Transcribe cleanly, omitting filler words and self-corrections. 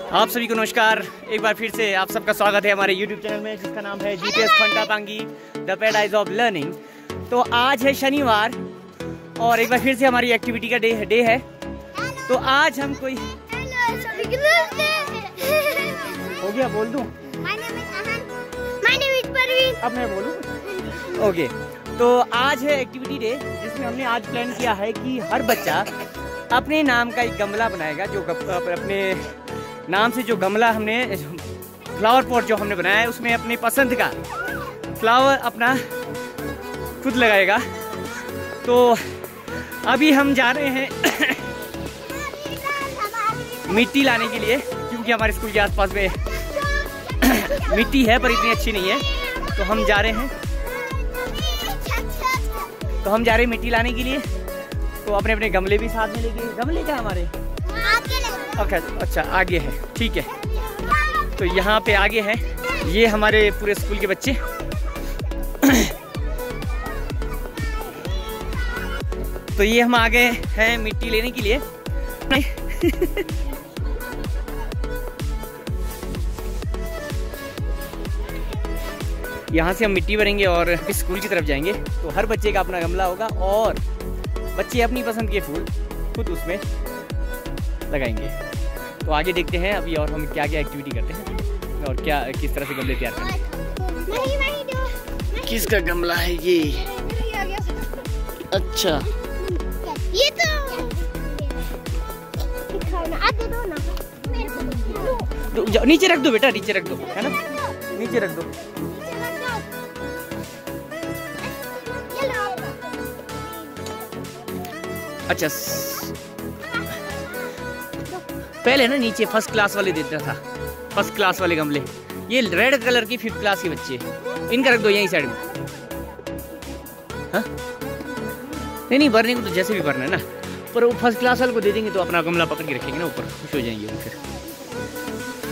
आप सभी को नमस्कार। एक बार फिर से आप सबका स्वागत है हमारे YouTube चैनल में, जिसका नाम है GPS Phanta Pangi the paradise of learning. तो आज है शनिवार और एक बार फिर से हमारी एक्टिविटी का डे है। तो आज हम कोई हो गया, बोल दूं? अब मैं बोलूं? ओके। तो आज है एक्टिविटी डे, जिसमें हमने आज प्लान किया है कि हर बच्चा अपने नाम का एक गमला बनाएगा। जो अपने नाम से जो गमला हमने फ्लावर पॉट जो हमने बनाया है, उसमें अपने पसंद का फ्लावर अपना खुद लगाएगा। तो अभी हम जा रहे हैं मिट्टी लाने के लिए, क्योंकि हमारे स्कूल के आसपास में मिट्टी है पर इतनी अच्छी नहीं है। तो हम जा रहे हैं मिट्टी लाने के लिए। तो अपने अपने गमले भी साथ में लेके, गमले क्या हमारे ओके, अच्छा आगे है, ठीक है। तो यहाँ पे आगे है, ये हमारे पूरे स्कूल के बच्चे। तो ये हम आ गए हैं मिट्टी लेने के लिए। यहाँ से हम मिट्टी भरेंगे और स्कूल की तरफ जाएंगे। तो हर बच्चे का अपना गमला होगा और बच्चे अपनी पसंद के फूल खुद उसमें लगाएंगे। तो आगे देखते हैं अभी और हम क्या क्या एक्टिविटी करते हैं और क्या किस तरह से गमले तैयार करते हैं। किसका गमला है ये? अच्छा, ये तो नीचे रख दो बेटा, नीचे रख दो, है ना, नीचे रख दो। अच्छा, पहले ना नीचे फर्स्ट क्लास वाले देता था, फर्स्ट क्लास वाले गमले। ये रेड कलर की 5th क्लास के बच्चे, इनका रख दो यहीं साइड में। हाँ? नहीं भरने को तो जैसे भी भरना है ना, पर वो फर्स्ट क्लास वाले को दे देंगे तो अपना गमला पकड़ के रखेंगे ना ऊपर, खुश हो जाएंगे वो फिर।